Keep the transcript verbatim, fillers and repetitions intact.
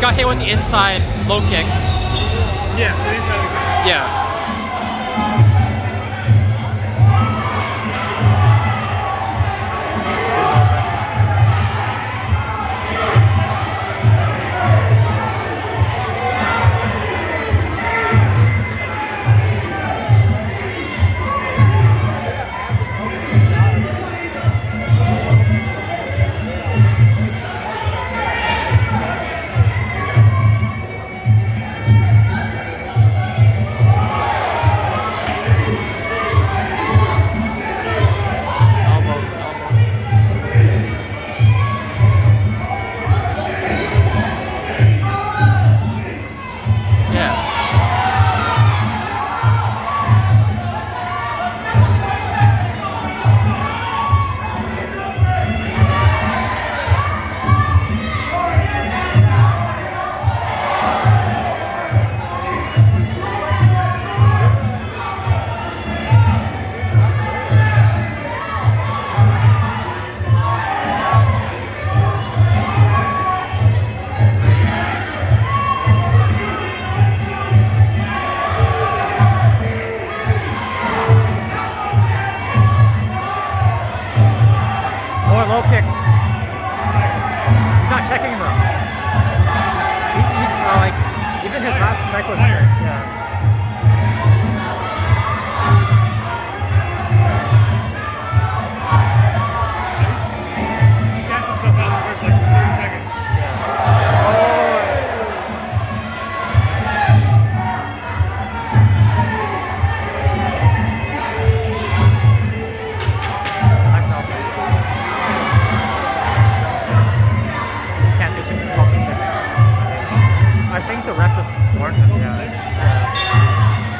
got hit with the inside low kick. Yeah, it's an inside low kick. Yeah. Low kicks. He's not checking them. He, he, uh, like even his last check was straight. Yeah. He gassed himself out in the first like thirty seconds. Yeah. Oh. Nice elbow. twelve to six. I think the ref just warned him. Yeah. Yeah.